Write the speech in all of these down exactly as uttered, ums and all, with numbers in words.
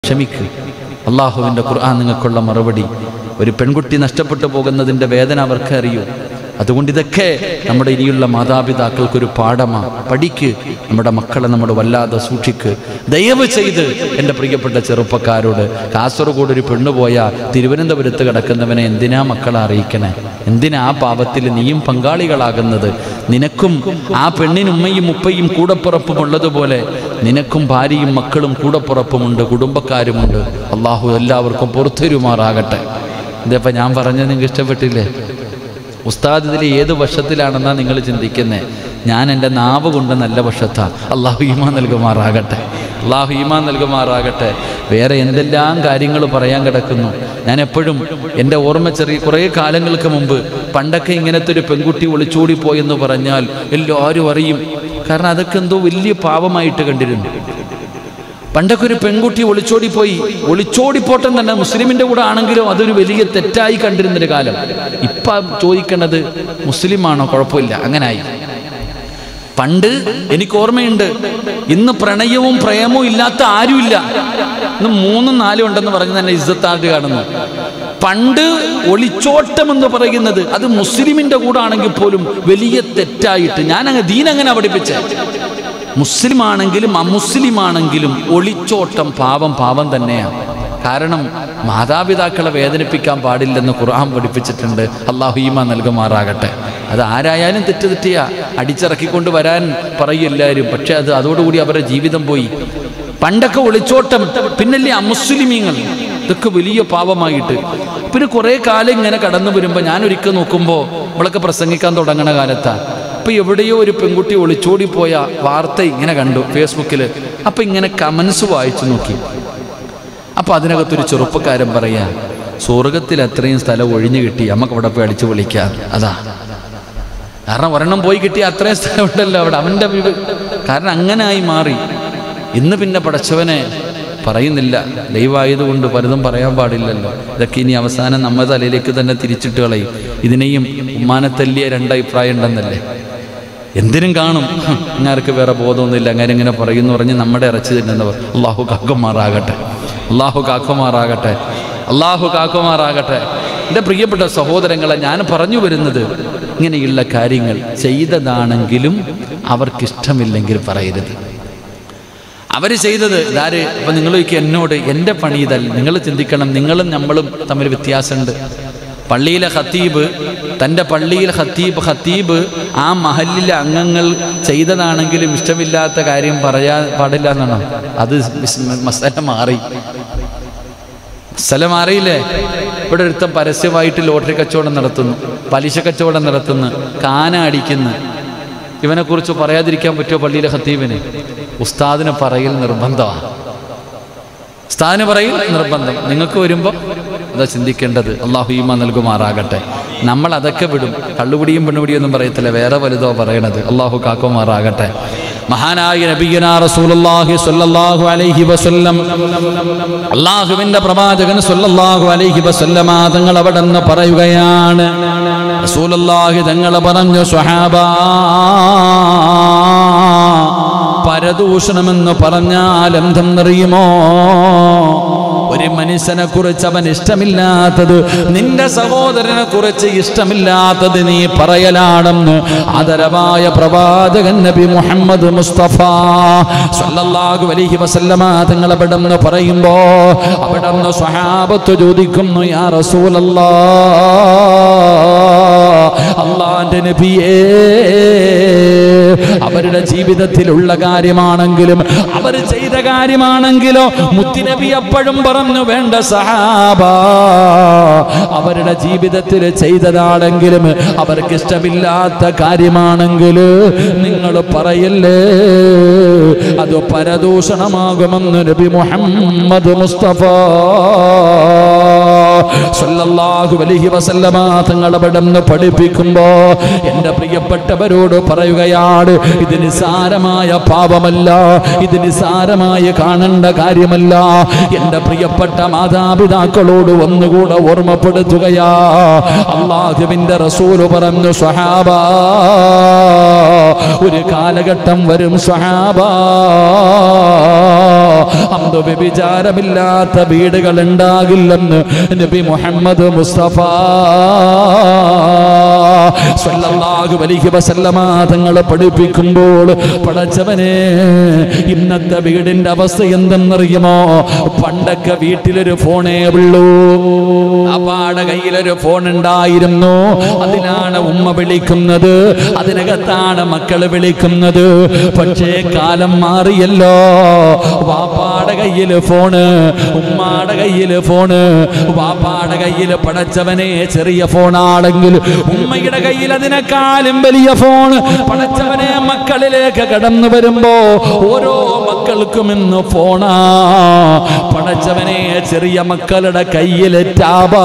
ക്ഷമിക്ക്. അള്ളാഹുവിൻ്റെ ഖുർആൻ നിങ്ങൾക്കുള്ള മറുപടി. ഒരു പെൺകുട്ടി നഷ്ടപ്പെട്ടു പോകുന്നതിൻ്റെ വേദന അവർക്ക് അറിയൂ. അതുകൊണ്ട് ഇതൊക്കെ നമ്മുടെ ഇനിയുള്ള മാതാപിതാക്കൾക്കൊരു പാഠമാണ്. പഠിക്ക്, നമ്മുടെ മക്കളെ നമ്മൾ വല്ലാതെ സൂക്ഷിക്ക്. ദയവ് ചെയ്ത് എൻ്റെ പ്രിയപ്പെട്ട ചെറുപ്പക്കാരോട്, കാസർഗോഡ് ഒരു പെണ്ണ് പോയാൽ തിരുവനന്തപുരത്ത് കിടക്കുന്നവനെ എന്തിനാ മക്കളെ അറിയിക്കണേ? എന്തിനാ ആ പാപത്തിൽ നീയും പങ്കാളികളാകുന്നത്? നിനക്കും ആ പെണ്ണിന് ഉമ്മയും ഉപ്പയും കൂടപ്പുറപ്പും ഉള്ളതുപോലെ നിനക്കും ഭാര്യയും മക്കളും കൂടപ്പുറപ്പുമുണ്ട്, കുടുംബക്കാരുമുണ്ട്. അള്ളാഹു എല്ലാവർക്കും പുറത്തുരുമാറാകട്ടെ. ഇതിപ്പോൾ ഞാൻ പറഞ്ഞത് നിങ്ങൾക്ക് ഇഷ്ടപ്പെട്ടില്ലേ? ഉസ്താദ് ഇതിൽ ഏത് വർഷത്തിലാണെന്നാണ് നിങ്ങൾ ചിന്തിക്കുന്നത്? ഞാൻ എൻ്റെ നാവ് കൊണ്ട് നല്ല വർഷത്താണ്. അള്ളാഹു ഈമാൻ നൽകുമാറാകട്ടെ, അള്ളാഹു ഈമാൻ നൽകുമാറാകട്ടെ. വേറെ എന്തെല്ലാം കാര്യങ്ങൾ പറയാൻ കിടക്കുന്നു. ഞാൻ എപ്പോഴും എൻ്റെ ഓർമ്മ ചെറിയ കുറേ കാലങ്ങൾക്ക് മുമ്പ് പണ്ടൊക്കെ ഇങ്ങനത്തെ ഒരു പെൺകുട്ടി ഒളിച്ചോടിപ്പോയെന്ന് പറഞ്ഞാൽ എല്ലാവരും അറിയും. കാരണം അതൊക്കെ എന്തോ വലിയ പാപമായിട്ട് കണ്ടിരുന്നു. പണ്ടൊക്കെ ഒരു പെൺകുട്ടി ഒളിച്ചോടിപ്പോയി, ഒളിച്ചോടിപ്പോട്ടം തന്നെ മുസ്ലിമിൻ്റെ കൂടെ ആണെങ്കിലും അതൊരു വലിയ തെറ്റായി കണ്ടിരുന്നൊരു കാലം. ഇപ്പം ചോദിക്കേണ്ടത് മുസ്ലിമാണോ? കുഴപ്പമില്ല, അങ്ങനായി. പണ്ട് എനിക്ക് ഓർമ്മയുണ്ട്, ഇന്ന് പ്രണയവും പ്രേമവും ഇല്ലാത്ത ആരുമില്ല. ഇന്ന് മൂന്നും നാലും ഉണ്ടെന്ന് പറഞ്ഞ് തന്നെ ഇസ്സത്തായിട്ട് കാണുന്നു. പണ്ട് ഒളിച്ചോട്ടം എന്ന് പറയുന്നത് അത് മുസ്ലിമിൻ്റെ കൂടെ ആണെങ്കിൽ പോലും വലിയ തെറ്റായിട്ട് ഞാൻ അങ്ങ് ദീനങ്ങനെ പഠിപ്പിച്ചേ. മുസ്ലിം ആണെങ്കിലും അമുസ്ലിമാണെങ്കിലും ഒളിച്ചോട്ടം പാപം പാപം തന്നെയാണ്. കാരണം മാതാപിതാക്കളെ വേദനിപ്പിക്കാൻ പാടില്ലെന്ന് ഖുർആൻ പഠിപ്പിച്ചിട്ടുണ്ട്. അള്ളാഹു ഈമാൻ നൽകുമാറാകട്ടെ. അത് ആരായാലും തെറ്റ് തെറ്റിയാ അടിച്ചിറക്കിക്കൊണ്ട് വരാൻ പറയും എല്ലാവരും. പക്ഷെ അത് അതോടുകൂടി അവരുടെ ജീവിതം പോയി. പണ്ടൊക്കെ ഒളിച്ചോട്ടം, പിന്നല്ലേ അമുസ്ലിമീങ്ങൾ, ഇതൊക്കെ വലിയ പാപമായിട്ട്. പിന്നെ കുറേ കാലം ഇങ്ങനെ കടന്നു വരുമ്പോൾ ഞാൻ ഒരിക്കൽ നോക്കുമ്പോൾ നമ്മളൊക്കെ പ്രസംഗിക്കാൻ തുടങ്ങണ കാലത്താണ്. അപ്പോൾ എവിടെയോ ഒരു പെൺകുട്ടി ഒളിച്ചോടിപ്പോയ വാർത്ത ഇങ്ങനെ കണ്ടു ഫേസ്ബുക്കിൽ. അപ്പം ഇങ്ങനെ കമൻസ് വായിച്ചു നോക്കി. അപ്പോൾ അതിനകത്തൊരു ചെറുപ്പക്കാരൻ പറയാ, സ്വർഗത്തിൽ അത്രയും സ്ഥലം ഒഴിഞ്ഞു കിട്ടി, നമുക്ക് അവിടെ പോയി അടിച്ചു വിളിക്കാം. അതാ കാരണം ഒരെണ്ണം പോയി കിട്ടിയ അത്രയും സ്ഥലം ഉണ്ടല്ലോ അവിടെ. അവൻ്റെ കാരണം അങ്ങനെ ആയി മാറി. ഇന്ന് പിന്നെ പടച്ചവനെ പറയുന്നില്ല, ദൈവമായതുകൊണ്ട് പലതും പറയാൻ പാടില്ലല്ലോ. ഇതൊക്കെ ഇനി അവസാനം നമ്മുടെ തലയിലേക്ക് തന്നെ തിരിച്ചിട്ട് കളയും. ഇതിനെയും ഉമ്മാനത്തല്ലിയ രണ്ടഭിപ്രായം ഉണ്ടെന്നല്ലേ. എന്തിനും കാണും, അങ്ങാർക്ക് വേറെ ബോധമൊന്നുമില്ല, അങ്ങനെ ഇങ്ങനെ പറയുന്നു പറഞ്ഞ് നമ്മുടെ ഇറച്ചി തിന്നുന്നവർ. അള്ളാഹു കാക്കുമാറാകട്ടെ, അള്ളാഹു കാക്കുമാറാകട്ടെ, അള്ളാഹു കാക്കുമാറാകട്ടെ. എൻ്റെ പ്രിയപ്പെട്ട സഹോദരങ്ങളെ, ഞാൻ പറഞ്ഞു വരുന്നത് ഇങ്ങനെയുള്ള കാര്യങ്ങൾ ചെയ്തതാണെങ്കിലും അവർക്കിഷ്ടമില്ലെങ്കിൽ പറയരുത്. അവർ ചെയ്തത് ഇതാര്? അപ്പം നിങ്ങൾ ചോദിക്കുക എന്നോട്, എൻ്റെ പണി ഇതല്ല. നിങ്ങൾ ചിന്തിക്കണം, നിങ്ങളും നമ്മളും തമ്മിൽ വ്യത്യാസമുണ്ട്. പള്ളിയിലെ ഖത്തീബ്, തൻ്റെ പള്ളിയിലെ ഖത്തീബ് ഖത്തീബ് ആ മഹല്ലിലെ അംഗങ്ങൾ ചെയ്തതാണെങ്കിലും ഇഷ്ടമില്ലാത്ത കാര്യം പറയാൻ പാടില്ല എന്നാണോ? അത് മസല മാറി, മസല മാറിയില്ലേ? ഇവിടെ ഒരുത്തം പരസ്യമായിട്ട് ലോട്ടറി കച്ചവടം നടത്തുന്നു, പലിശ കച്ചവടം നടത്തുന്നു, കാന അടിക്കുന്നു. ഇവനെക്കുറിച്ച് പറയാതിരിക്കാൻ പറ്റുമോ പള്ളിയിലെ ഖത്തീബിന്? ഉസ്താദിന് പറയൽ നിർബന്ധമാണ്, ഉസ്താദിന് പറയൽ നിർബന്ധം. നിങ്ങൾക്ക് വരുമ്പോൾ അതാ ചിന്തിക്കേണ്ടത്. അള്ളാഹു ഈമാൻ നൽകുമാറാകട്ടെ. നമ്മൾ അതൊക്കെ വിടും. കള്ളുപിടിയും പെണ്ണുപിടിയും ഒന്നും പറയത്തില്ല, വേറെ വലുതോ പറയണത്. അള്ളാഹു കാക്കുമാറാകട്ടെ. മഹാനായ നബിയനാ റസൂലുള്ളാഹി സ്വല്ലല്ലാഹു അലൈഹി വസല്ലം, അല്ലാഹുവിന്റെ പ്രവാചകൻ സ്വല്ലല്ലാഹു അലൈഹി വസല്ലമ തങ്ങൾ അവിടെ നിന്ന് പറയുകയാണ്. റസൂലുള്ളാഹി തങ്ങൾ പറഞ്ഞു, സ്വഹാബാ, പരദൂഷണമെന്ന് പറഞ്ഞാൽ എന്തെന്നറിയുമോ? ഒരു മനുഷ്യനെ കുറിച്ച് അവൻ ഇഷ്ടമില്ലാത്തത്, നിന്റെ സഹോദരനെ കുറിച്ച് ഇഷ്ടമില്ലാത്തത് നീ പറയലാണെന്ന് ആദരവായ പ്രവാചകൻ നബി മുഹമ്മദ് മുസ്തഫ സ്വല്ലല്ലാഹു അലൈഹി വസല്ലമ തങ്ങൾ അവിടെ നിന്ന് പറയുമ്പോ അവിടെ നിന്ന് സ്വഹാബത്ത് ചോദിക്കുന്നു, യാ റസൂലല്ലാഹ്, അല്ലാഹുവിന്റെ നബിയേ, അവരുടെ ജീവിതത്തിലുള്ള കാര്യമാണെങ്കിലും അവർ ചെയ്ത കാര്യമാണെങ്കിലോ മുത്തുനബി അപ്പോഴും പറഞ്ഞു, വേണ്ട സഹാബ, അവരുടെ ജീവിതത്തിൽ ചെയ്തതാണെങ്കിലും അവർക്ക് ഇഷ്ടമില്ലാത്ത കാര്യമാണെങ്കിൽ നിങ്ങൾ പറയല്ലേ, അത് പരദൂഷണമാകുമെന്ന് നബി മുഹമ്മദ് മുസ്തഫ സല്ലല്ലാഹു അലൈഹി വസല്ലമ തങ്ങൾ അവിടുന്ന് പഠിപ്പിക്കുമ്പോ എൻ്റെ പ്രിയപ്പെട്ടവരോട് പറയുകയാണ്, ഇത് നിസാരമായ പാപമല്ല, ഇത് നിസാരമായ കാണേണ്ട കാര്യമല്ല. എൻ്റെ പ്രിയപ്പെട്ട മാതാപിതാക്കളോട് ഒന്നുകൂടെ ഓർമ്മപ്പെടുത്തുകയാ. അല്ലാഹുവിൻ്റെ റസൂൽ പറഞ്ഞു, സ്വഹാബ, ഒരു കാലഘട്ടം വരും സ്വഹാബ, അന്തു വ്യഭിചാരമില്ലാത്ത വീടുകൾ ഉണ്ടാകില്ലെന്ന് നബി മുഹമ്മദ് മുസ്തഫ സല്ലല്ലാഹു അലൈഹി വസല്ലമ തങ്ങൾ പഠിപ്പിക്കുമ്പോൾ, പടച്ചവനെ, ഇന്നത്തെ വീടിന്റെ അവസ്ഥ എന്തെന്നറിയുമോ? പണ്ടൊക്കെ വീട്ടിലൊരു ഫോണേ ഉള്ളൂ, അപ്പാടെ കയ്യിലൊരു ഫോൺ ഉണ്ടായിരുന്നു. അതിനാണ് ഉമ്മ വിളിക്കുന്നത്, അതിനകത്താണ് മക്കള് വിളിക്കുന്നത്. പക്ഷേ കാലം മാറിയല്ലോ. വാപ്പാടെ കയ്യില് ഫോണ്, ഉമ്മാടെ കയ്യില് ഫോണ്. വാപ്പാടെ കയ്യില് പടച്ചവനെ ചെറിയ ഫോണാണെങ്കിൽ ഉമ്മയുടെ കയ്യിൽ അതിനേക്കാളും വലിയ ഫോൺ. പടച്ചവനെ മക്കളിലേക്ക് കടന്നു വരുമ്പോ ഓരോ മക്കൾക്കും ഇന്ന് ഫോണാ. പടച്ചവനെ ചെറിയ മക്കളുടെ കയ്യില് ടാബാ,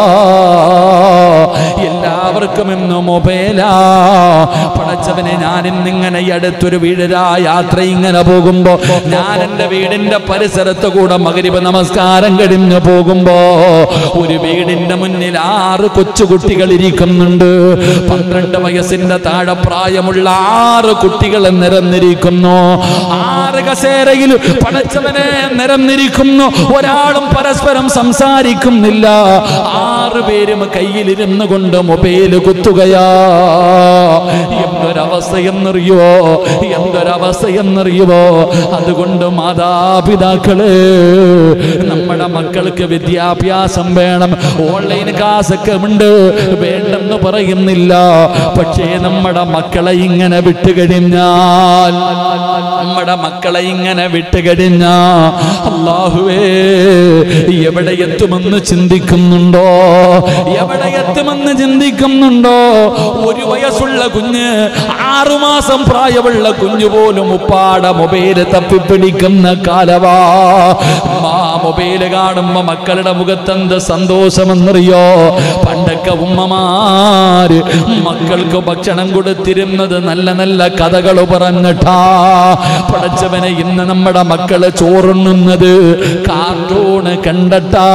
എല്ലാവർക്കും ഇന്ന് മൊബൈലാ. പടച്ചവനെ, ഞാൻ ഇന്നിങ്ങനെ അടുത്തൊരു വീടിരാ യാത്ര ഇങ്ങനെ പോകുമ്പോ, ഞാൻ എൻ്റെ വീടിന്റെ പരിസരത്ത് കൂടെ മഗ്‌രിബ് നമസ്കാരം കഴിഞ്ഞു പോകുമ്പോ ഒരു വീടിന്റെ മുന്നിൽ ആറ് കൊച്ചുകുട്ടികൾ ഇരിക്കുന്നുണ്ട്. പന്ത്രണ്ട് വയസ്സിന്റെ താഴെ പ്രായമുള്ള ആറ് കുട്ടികൾ നിരന്നിരിക്കുന്നു. ആറ് കസേരയിൽ പടച്ചവനെ നിരന്നിരിക്കുന്നു. ഒരാളും പരസ്പരം സംസാരിക്കുന്നില്ല. ആറ് പേരും കയ്യിലിരുന്നു കൊണ്ട് മൊബൈൽ കുത്തുകയാ. എന്തൊരവസ്ഥ എന്നറിയോ, എന്തൊരവസ്ഥ എന്നറിയുവോ? അതുകൊണ്ട് മാതാപിതാക്കള്, നമ്മുടെ മക്കൾക്ക് വിദ്യാഭ്യാസം വേണം. ഓൺലൈൻ ക്ലാസ് ഒക്കെ ഉണ്ട്, വേണ്ടെന്ന് പറയുന്നില്ല. പക്ഷേ നമ്മുടെ മക്കളെ ഇങ്ങനെ വിട്ടുകഴിഞ്ഞാൽ, നമ്മുടെ മക്കളെ ഇങ്ങനെ വിട്ടുകഴിഞ്ഞാ അല്ലാഹുവേ, എവിടെ എത്തുമെന്ന് ചിന്തിക്കുന്നുണ്ടോ? എവിടെ എത്തുമെന്ന് ചിന്തിക്കുന്നുണ്ടോ? ഒരു വയസ്സുള്ള കുഞ്ഞ്, ആറുമാസം പ്രായമുള്ള കുഞ്ഞു പോലും ഉപ്പാടെ മൊബൈല് തപ്പിപ്പിടിക്കുന്ന കാലവാ. ആ മൊബൈല് കാണുമ്പോ മക്കളുടെ മുഖത്തെന്ത് സന്തോഷമെന്നറിയോ? പണ്ടൊക്കെ ഉമ്മമാര് മക്കൾക്ക് ഭക്ഷണം കൊടുത്തിരുന്നത് നല്ല നല്ല കഥകൾ പറഞ്ഞിട്ടാ. പടച്ചവനെ, ഇന്ന് നമ്മുടെ മക്കള് ചോറുണ്ണുന്നത് കാർട്ടൂണ് കണ്ടട്ടാ.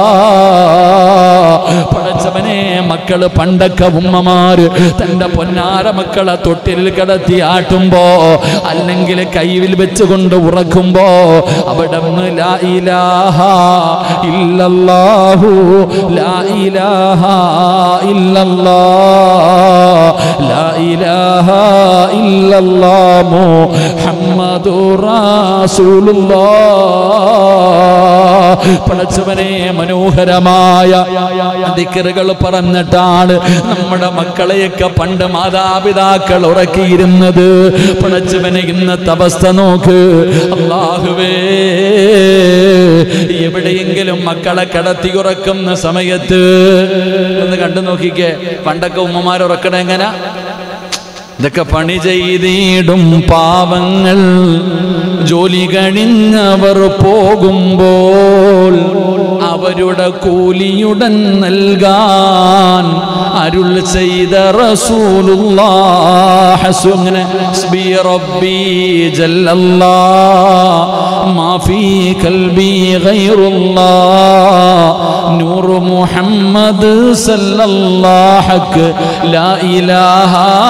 പടച്ചവനെ, മക്കള് പണ്ടൊക്കെ ഉമ്മമാര് തന്റെ പൊന്നാര മക്കളെ തൊട്ടിൽ കിടത്തി ആട്ടുമ്പോ, അല്ലെങ്കിൽ കയ്യിൽ വെച്ചുകൊണ്ട് ഉറക്കുമ്പോ അവിടെ ലാ ഇലാഹ ഇല്ലല്ലാഹു, ലാ ഇലാഹ ഇല്ലല്ലാഹ്, ലാ ഇലാഹ ഇല്ലല്ലാഹ് മുഹമ്മദുർ റസൂലുള്ളാഹ്. പടച്ചവനെ, മനോഹരമായ ദിക്റുകൾ പറഞ്ഞിട്ടാണ് നമ്മുടെ മക്കളെയൊക്കെ പണ്ട് മാതാപിതാക്കൾ ഉറക്കിയിരുന്നത്. പടച്ചവനെ, ഇന്നത്തെ അവസ്ഥ നോക്ക്. അല്ലാഹുവേ, എവിടെയെങ്കിലും മക്കളെ കടത്തി ഉറക്കുന്ന സമയത്ത് ഒന്ന് കണ്ടു നോക്കിക്കേ. പണ്ടൊക്കെ ഉമ്മമാർ ഉറക്കണ എങ്ങനെ? ഇതൊക്കെ പണി ചെയ്തിടും പാവങ്ങൾ ജോലി കഴിഞ്ഞവർ പോകുമ്പോൾ അവരുടെ കൂലിയുടൻ നൽകാൻ അരുൾ ചെയ്ത റസൂലുള്ളാഹ്. അങ്ങനെ ഹസ്ബി റബ്ബി ജല്ലല്ലാഹ് മാ ഫീ ഖൽബി ഗൈറുല്ലാഹ് നൂറു മുഹമ്മദ് സല്ലല്ലാഹു ലാ ഇലാഹ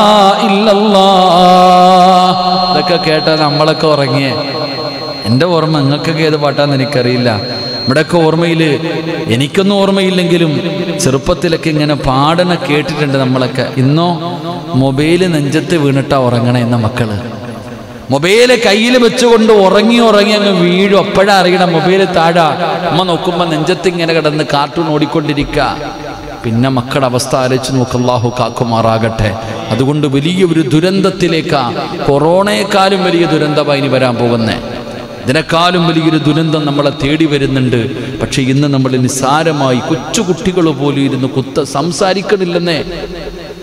ഇല്ലല്ലാഹ്. ഇതൊക്കെ കേട്ടാൽ നമ്മളൊക്കെ ഉറങ്ങിയേ. എൻ്റെ ഓർമ്മ നിങ്ങൾക്കൊക്കെ ഏത് പാട്ടാന്ന് എനിക്കറിയില്ല. ഇവിടെയൊക്കെ ഓർമ്മയിൽ, എനിക്കൊന്നും ഓർമ്മയില്ലെങ്കിലും ചെറുപ്പത്തിലൊക്കെ ഇങ്ങനെ പാടന കേട്ടിട്ടുണ്ട് നമ്മളൊക്കെ. ഇന്നോ മൊബൈല് നെഞ്ചത്ത് വീണിട്ടാ ഉറങ്ങണേ എന്ന മക്കള്. മൊബൈല് കയ്യിൽ വെച്ചുകൊണ്ട് ഉറങ്ങി ഉറങ്ങി അങ്ങ് വീഴും. അപ്പോഴാ അറിയണം മൊബൈല് താഴാ. അമ്മ നോക്കുമ്പോൾ നെഞ്ചത്ത് ഇങ്ങനെ കിടന്ന് കാർട്ടൂൺ ഓടിക്കൊണ്ടിരിക്കുക. പിന്നെ മക്കളുടെ അവസ്ഥ ആലോചിച്ച് നോക്ക്. അല്ലാഹു കാക്കുമാറാകട്ടെ. അതുകൊണ്ട് വലിയൊരു ദുരന്തത്തിലേക്കാ, കൊറോണയെക്കാളും വലിയ ദുരന്തമായി ഇനി വരാൻ പോകുന്നേ. ഇതിനേക്കാളും വലിയൊരു ദുരന്തം നമ്മളെ തേടി വരുന്നുണ്ട്. പക്ഷെ ഇന്ന് നമ്മൾ നിസ്സാരമായി കൊച്ചുകുട്ടികൾ പോലും ഇരുന്ന് കുത്ത സംസാരിക്കണില്ലെന്നേ.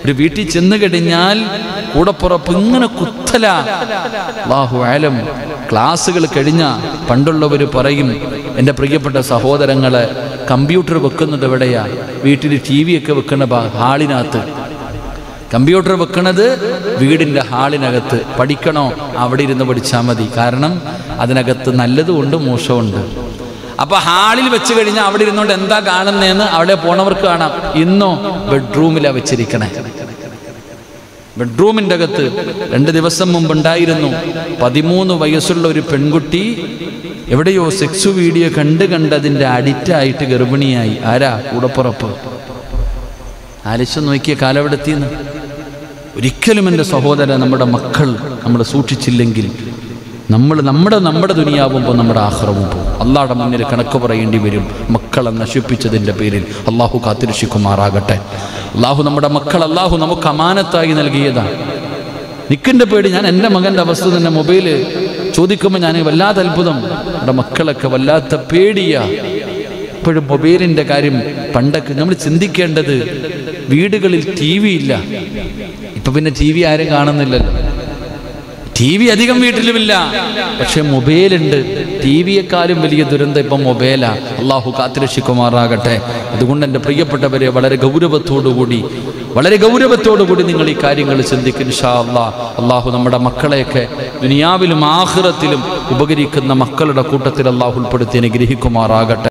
ഒരു വീട്ടിൽ ചെന്ന് കഴിഞ്ഞാൽ കൂടപ്പുറപ്പ് ഇങ്ങനെ കുത്തല. അല്ലാഹു അലം. ക്ലാസ്സുകൾ കഴിഞ്ഞ പണ്ടുള്ളവർ പറയും, എൻ്റെ പ്രിയപ്പെട്ട സഹോദരങ്ങളെ, കമ്പ്യൂട്ടർ വെക്കുന്നത് എവിടെയാ? വീട്ടിൽ ടി വി ഒക്കെ വെക്കുന്ന ഹാളിനകത്ത്. കമ്പ്യൂട്ടർ വെക്കുന്നത് വീടിൻ്റെ ഹാളിനകത്ത്. പഠിക്കണോ? അവിടെ ഇരുന്ന് പഠിച്ചാൽ മതി. കാരണം അതിനകത്ത് നല്ലതുമുണ്ട് മോശമുണ്ട്. അപ്പൊ ഹാളിൽ വെച്ച് കഴിഞ്ഞാൽ അവിടെ ഇരുന്നുകൊണ്ട് എന്താ കാണുന്നതെന്ന് അവിടെ പോണവർക്ക് കാണാം. ഇന്നോ ബെഡ്റൂമിലാണ് വെച്ചിരിക്കണേ. ബെഡ്റൂമിൻ്റെ അകത്ത് രണ്ട് ദിവസം മുമ്പുണ്ടായിരുന്നു പതിമൂന്ന് വയസ്സുള്ള ഒരു പെൺകുട്ടി എവിടെയോ സെക്സ് വീഡിയോ കണ്ട് കണ്ട് അതിൻ്റെ അഡിക്റ്റായിട്ട് ഗർഭിണിയായി. ആരാ? കൂടപ്പുറപ്പ്. ആലിച്ചു നോക്കിയ കാലവെടുത്തിന്ന്. ഒരിക്കലും എൻ്റെ സഹോദരൻ, നമ്മുടെ മക്കൾ നമ്മൾ സൂക്ഷിച്ചില്ലെങ്കിൽ നമ്മൾ നമ്മുടെ നമ്മുടെ ദുനിയാവുമ്പോൾ നമ്മുടെ ആഖിറവും പോകും. അള്ളാഹുടെ മുന്നിൽ കണക്ക് പറയേണ്ടി വരും മക്കളെ നശിപ്പിച്ചതിൻ്റെ പേരിൽ. അള്ളാഹു കാത്തിരക്ഷിക്കുമാറാകട്ടെ. അള്ളാഹു നമ്മുടെ മക്കൾ അള്ളാഹു നമുക്ക് അമാനത്തായി നൽകിയതാണ്. നിക്കിൻ്റെ പേടി. ഞാൻ എൻ്റെ മകൻ്റെ അവസ്ഥ തന്നെ മൊബൈല് ചോദിക്കുമ്പോൾ ഞാൻ വല്ലാത്ത അത്ഭുതം. നമ്മുടെ മക്കളൊക്കെ വല്ലാത്ത പേടിയാ. ഇപ്പോഴും മൊബൈലിൻ്റെ കാര്യം. പണ്ടൊക്കെ നമ്മൾ ചിന്തിക്കേണ്ടത്, വീടുകളിൽ ടി വി ഇല്ല. ഇപ്പൊ പിന്നെ ടി വി ആരും കാണുന്നില്ലല്ലോ. ടി വി അധികം വീട്ടിലുമില്ല, പക്ഷെ മൊബൈലുണ്ട്. ടി വിയെക്കാളും വലിയ ദുരന്തം ഇപ്പം മൊബൈലാ. അള്ളാഹു കാത്തിരക്ഷിക്കുമാറാകട്ടെ. അതുകൊണ്ട് എൻ്റെ പ്രിയപ്പെട്ടവരെ, വളരെ ഗൗരവത്തോടുകൂടി വളരെ ഗൗരവത്തോടുകൂടി നിങ്ങൾ ഈ കാര്യങ്ങൾ ചിന്തിക്കും ഇൻഷാ അല്ലാഹ്. അള്ളാഹു നമ്മുടെ മക്കളെയൊക്കെ ദുനിയാവിലും ആഖിറത്തിലും ഉപകരിക്കുന്ന മക്കളുടെ കൂട്ടത്തിൽ അള്ളാഹു ഉൾപ്പെടുത്തി അനുഗ്രഹിക്കുമാറാകട്ടെ.